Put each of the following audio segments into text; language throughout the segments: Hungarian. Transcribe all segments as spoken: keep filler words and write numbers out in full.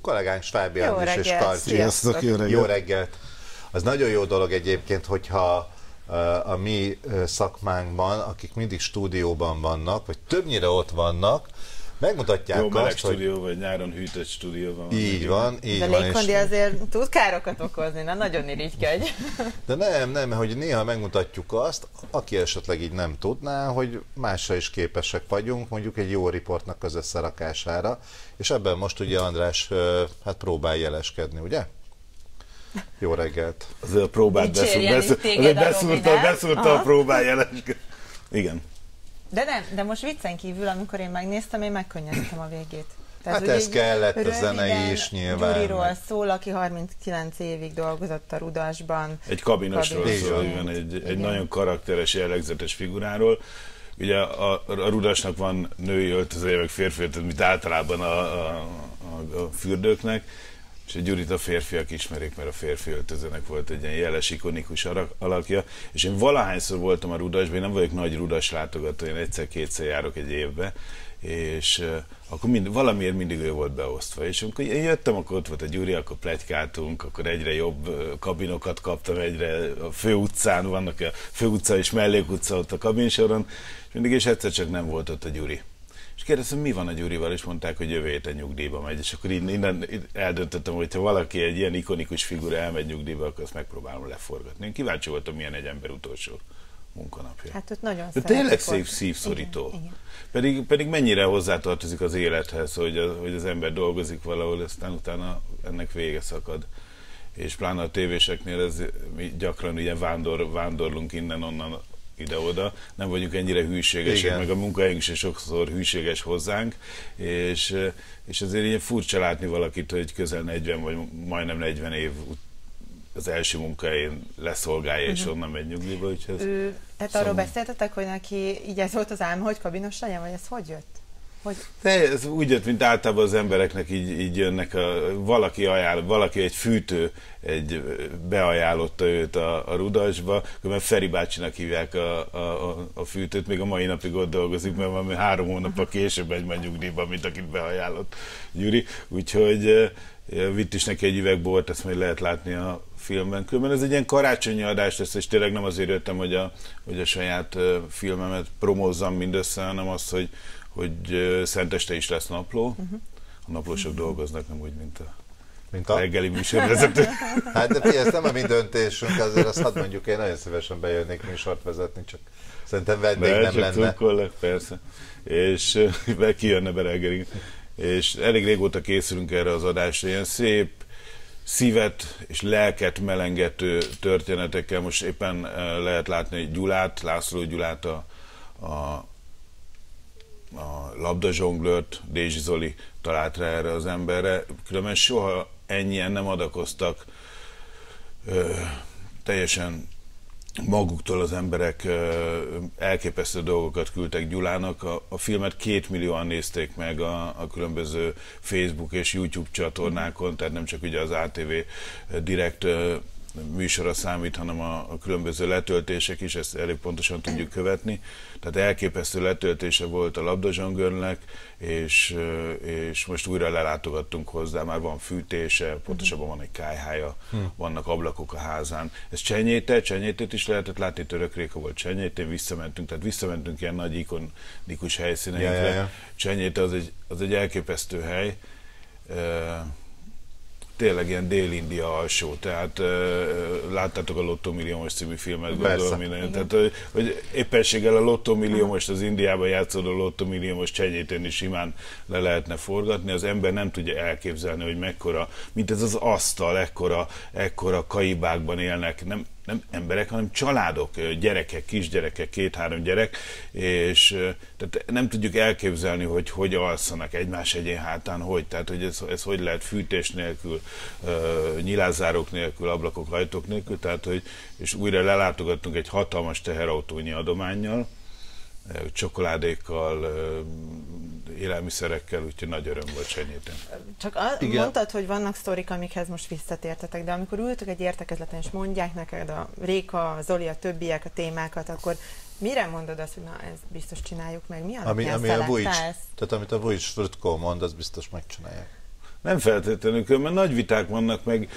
kollégánk Svábi Andris és Karcsi. Sziasztok, jó reggelt. Jó reggelt. Az nagyon jó dolog egyébként, hogyha a mi szakmánkban, akik mindig stúdióban vannak, vagy többnyire ott vannak, megmutatják jó, meleg azt, stúdió, hogy... vagy nyáron hűtött stúdióban. Így van, így de van. De légkondi azért tud károkat okozni, na nagyon irigykedj. De nem, nem, hogy néha megmutatjuk azt, aki esetleg így nem tudná, hogy másra is képesek vagyunk, mondjuk egy jó riportnak az összerakására, és ebben most ugye András hát próbál jeleskedni, ugye? Jó reggelt. Azért a próbát beszúrta, beszúrta a próbál jeleskedni. Igen. De nem, de most viccen kívül, amikor én megnéztem, én megkönnyeztem a végét. Tehát hát ez kellett, a zene is nyilván. Gyuriról szól, aki harminckilenc évig dolgozott a Rudasban. Egy kabinosról szól, igen, egy, egy nagyon karakteres, jellegzetes figuráról. Ugye a, a Rudasnak van női öltözője, meg férfi öltözője, mint általában a, a, a, a fürdőknek, és a Gyurit a férfiak ismerik, mert a férfi öltözőnek volt egy ilyen jeles, ikonikus alakja, és én valahányszor voltam a Rudasban, én nem vagyok nagy Rudas látogató, én egyszer-kétszer járok egy évbe, és uh, akkor mind, valamiért mindig ő volt beosztva, és amikor én jöttem, akkor ott volt a Gyuri, akkor pletykáltunk, akkor egyre jobb uh, kabinokat kaptam, egyre a főutcán, vannak a főutca és mellékutca ott a kabinsoron, és mindig és egyszer csak nem volt ott a Gyuri. És kérdeztem, mi van a Gyurival, és mondták, hogy jövő héten nyugdíjba megy, és akkor innen eldöntöttem, hogy ha valaki egy ilyen ikonikus figura elmegy nyugdíjba, akkor azt megpróbálom leforgatni. Én kíváncsi voltam, milyen egy ember utolsó munkanapja. Hát ott nagyon de tényleg szép szívszorító. Igen, igen. Pedig, pedig mennyire hozzátartozik az élethez, hogy, a, hogy az ember dolgozik valahol, aztán utána ennek vége szakad. És pláne a tévéseknél ez, mi gyakran ugye vándor, vándorlunk innen-onnan ide-oda, nem vagyunk ennyire hűségesek, igen. Meg a munkahelyünk se sokszor hűséges hozzánk, és, és azért ilyen furcsa látni valakit, hogy közel negyven vagy majdnem negyven év az első munkahelyén leszolgálja, és uh-huh. onnan megy nyugdíjba. Ez ő, tehát arról beszéltetek, hogy neki így ez volt az álma, hogy kabinos legyen, vagy ez hogy jött? Hogy... De ez úgy jött, mint általában az embereknek így, így jönnek, a, valaki ajánl, valaki egy fűtő, egy beajánlotta őt a, a Rudasba, mert Feri bácsinak hívják a, a, a fűtőt, még a mai napig ott dolgozik, mert valami három hónappal később megy majd nyugdíjba, mint akit beajánlott Gyuri, úgyhogy vitt is neki egy üveg bort, ezt majd lehet látni a filmben. Különben ez egy ilyen karácsonyi adás lesz, és tényleg nem azért jöttem, hogy a, hogy a saját filmemet promózzam mindössze, hanem azt, hogy hogy szenteste is lesz napló. Uh-huh. A naplósok uh-huh. dolgoznak, nem úgy, mint a, mint a? reggeli műsorvezető. Hát de figyelj, ez nem a mi döntésünk, azért azt hadd mondjuk, én nagyon szívesen bejönnék műsort vezetni, csak szerintem vendég nem csak lenne. Tukkollak, persze. És be kijönne be reggelig. És elég régóta készülünk erre az adásra, ilyen szép, szívet és lelket melengető történetekkel. Most éppen lehet látni Gyulát, László Gyulát, a, a a labdazsonglőrt, Dézsi Zoli talált rá erre az emberre, különben soha ennyien nem adakoztak ö, teljesen maguktól az emberek, ö, elképesztő dolgokat küldtek Gyulának. A, a filmet két millióan nézték meg a, a különböző Facebook és YouTube csatornákon, tehát nem csak ugye az á té vé direkt ö, műsora számít, hanem a, a különböző letöltések is, ezt elég pontosan tudjuk követni. Tehát elképesztő letöltése volt a labdazsongőrnek, és, és most újra lelátogattunk hozzá, már van fűtése, pontosabban van egy kályhája, hmm. vannak ablakok a házán. Ez Csenyéte, Csenyétét is lehetett látni, Török Réka volt Csenyétén, visszamentünk, tehát visszamentünk ilyen nagy ikonikus helyszíneinkre. Ja, ja, ja. Csenyéte az egy, az egy elképesztő hely. Tényleg ilyen Dél-India alsó, tehát uh, láttátok a Lottó Milliómos című filmet, gondolom minden. Tehát, hogy, hogy éppenséggel a Lottó Milliómos, az Indiában játszódó Lottó Milliómos Csenyétén is simán le lehetne forgatni. Az ember nem tudja elképzelni, hogy mekkora, mint ez az asztal, ekkora, ekkora kaibákban élnek, nem, nem emberek, hanem családok, gyerekek, kisgyerekek, két-három gyerek, és tehát nem tudjuk elképzelni, hogy hogy alszanak egymás egyén hátán, hogy, tehát hogy ez, ez hogy lehet fűtés nélkül, uh, nyilázzárok nélkül, ablakok, ajtók nélkül, tehát hogy, és újra lelátogattunk egy hatalmas teherautónyi adománnyal, csokoládékkal, élelmiszerekkel, úgyhogy nagy öröm volt Csenyéten. Csak mondtad, hogy vannak sztorik, amikhez most visszatértetek, de amikor ültök egy értekezleten, és mondják neked a Réka, a Zoli, a többiek a témákat, akkor mire mondod azt, hogy na, ezt biztos csináljuk meg? Mi alapján ami, ami a Vujic, tehát amit a Vujic Frutko mond, az biztos megcsinálják. Nem feltétlenül, mert nagy viták vannak, meg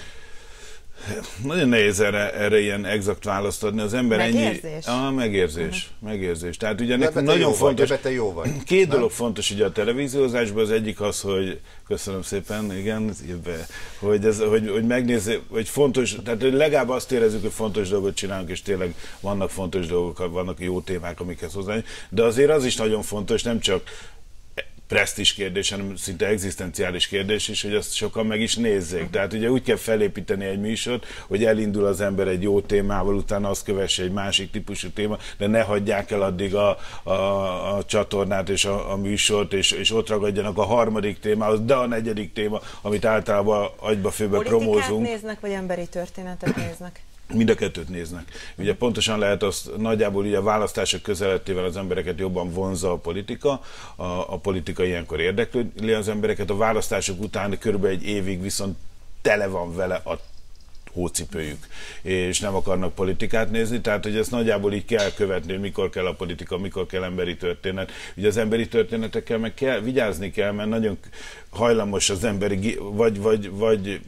nagyon nehéz erre, erre ilyen exakt választ adni. Az ember megérzés? ennyi... Ah, megérzés. Uh-huh. Megérzés. Tehát ugye nekünk nagyon fontos... Vagy, jó vagy. Két nem? dolog fontos ugye a televíziózásban, az egyik az, hogy köszönöm szépen, igen, hogy, ez, hogy, hogy megnézzük, hogy fontos, tehát legalább azt érezzük, hogy fontos dolgot csinálunk, és tényleg vannak fontos dolgok, vannak jó témák, amikhez hozzányunk, de azért az is nagyon fontos, nem csak presztízs kérdés, hanem szinte egzisztenciális kérdés is, hogy azt sokan meg is nézzék. Tehát ugye úgy kell felépíteni egy műsort, hogy elindul az ember egy jó témával, utána azt kövesse egy másik típusú téma, de ne hagyják el addig a, a, a csatornát és a, a műsort, és, és ott ragadjanak a harmadik témához, de a negyedik téma, amit általában agyba főbe promózunk. Politikát néznek, vagy emberi történetet néznek? Mind a kettőt néznek. Ugye pontosan lehet azt, nagyjából ugye a választások közelettével az embereket jobban vonzza a politika, a, a politika ilyenkor érdekli az embereket, a választások után körülbelül egy évig viszont tele van vele a hócipőjük, és nem akarnak politikát nézni, tehát hogy ezt nagyjából így kell követni, hogy mikor kell a politika, mikor kell emberi történet. Ugye az emberi történetekkel meg kell, vigyázni kell, mert nagyon hajlamos az emberi, vagy, vagy, vagy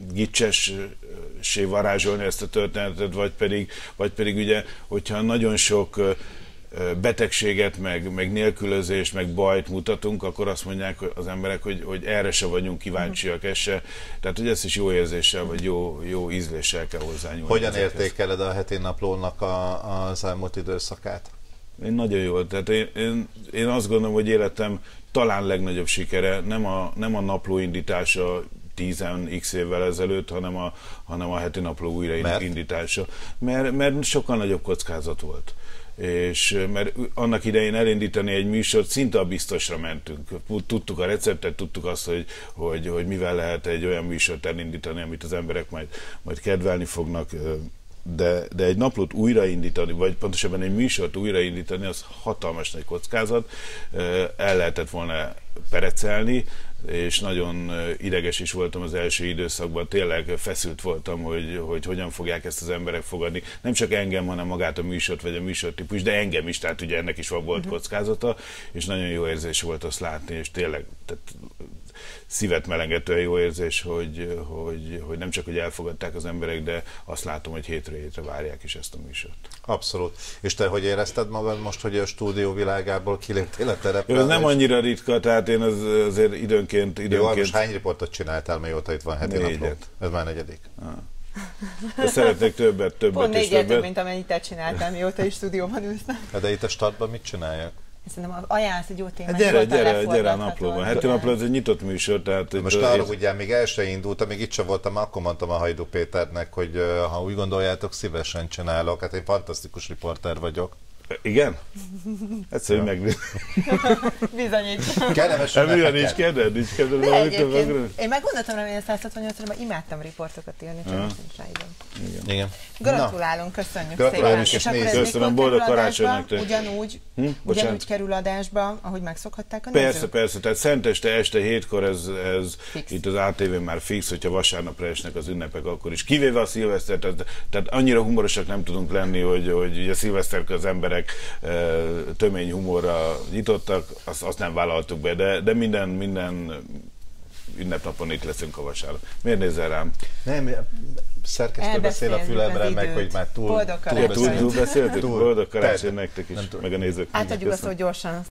gicsessé varázsolni ezt a történetet, vagy pedig, vagy pedig ugye, hogyha nagyon sok betegséget, meg, meg nélkülözést, meg bajt mutatunk, akkor azt mondják az emberek, hogy, hogy erre se vagyunk kíváncsiak, ez se. Tehát, hogy ezt is jó érzéssel, vagy jó, jó ízléssel kell hozzányúlni. Hogyan értékeled a heti naplónak a, az elmúlt időszakát? Én nagyon jól. Tehát én, én, én azt gondolom, hogy életem talán legnagyobb sikere nem a, nem a napló indítása tíz x évvel ezelőtt, hanem a, hanem a heti napló újraindítása. Mert, mert sokkal nagyobb kockázat volt. És mert annak idején elindítani egy műsort, szinte a biztosra mentünk. Tudtuk a receptet, tudtuk azt, hogy, hogy, hogy mivel lehet egy olyan műsort elindítani, amit az emberek majd, majd kedvelni fognak, de, de egy naplót újraindítani, vagy pontosabban egy műsort újraindítani, az hatalmas nagy kockázat. El lehetett volna perecelni, és nagyon ideges is voltam az első időszakban, tényleg feszült voltam, hogy, hogy hogyan fogják ezt az emberek fogadni. Nem csak engem, hanem magát a műsort, vagy a műsortípus, de engem is, tehát ugye ennek is volt kockázata, és nagyon jó érzés volt azt látni, és tényleg tehát szívet melengetően jó érzés, hogy, hogy, hogy nem csak, hogy elfogadták az emberek, de azt látom, hogy hétről hétre várják is ezt a műsort. Abszolút. És te hogy érezted magad most, hogy a stúdió világából kiléptél a terepre? Ez nem annyira ritka, tehát én az, azért időnként... időnként... Jó, most hány riportot csináltál, mióta itt van heti napló? Ez már negyedik. Ah. Szeretnék többet, többet Pont és többet. több, mint amennyit te csináltál, mióta is stúdióban ülsz. De itt a startban mit csináljak? Szerintem ajánlsz egy jó témát. Hát gyere, gyere, gyere a naplóban. Heti napló ez egy nyitott műsor. Tehát most arra ugye még el se indult, még itt sem voltam, akkor mondtam a Hajdú Péternek, hogy ha úgy gondoljátok, szívesen csinálok. Hát én fantasztikus riporter vagyok. Igen? Egyszerűen ja. meg... Bizonyíts. Kellemes ünnepeket. Nincs kedved? Nincs kedved? Én meggondoltam rá, hogy a száz hatvannyolcban imádtam riportokat írni, csak most nincs rá időm. Igen. Igen. Gratulálunk, köszönjük Gratulálunk szépen. És, és akkor köszönöm, boldog karácsony nektek. Ugyanúgy, hm? ugyanúgy kerül adásba, ahogy megszokhatták a persze, nézők? Persze, tehát szenteste este hétkor ez, ez itt az á té vén már fix, hogyha vasárnapra esnek az ünnepek, akkor is. Kivéve a szilveszter, tehát, tehát annyira humorosak nem tudunk lenni, hogy, hogy ugye szilveszterkor az emberek tömény humorra nyitottak, azt, azt nem vállaltuk be, de, de minden, minden ünnepnapon itt leszünk a vasárnap. Miért nézel rám? Nem, szerkesztő beszél a fülemre, meg hogy már túl, túl, túl, túl, túl beszéltük, boldog karácsony nektek is, meg a nézők. Átadjuk azt, hogy gyorsan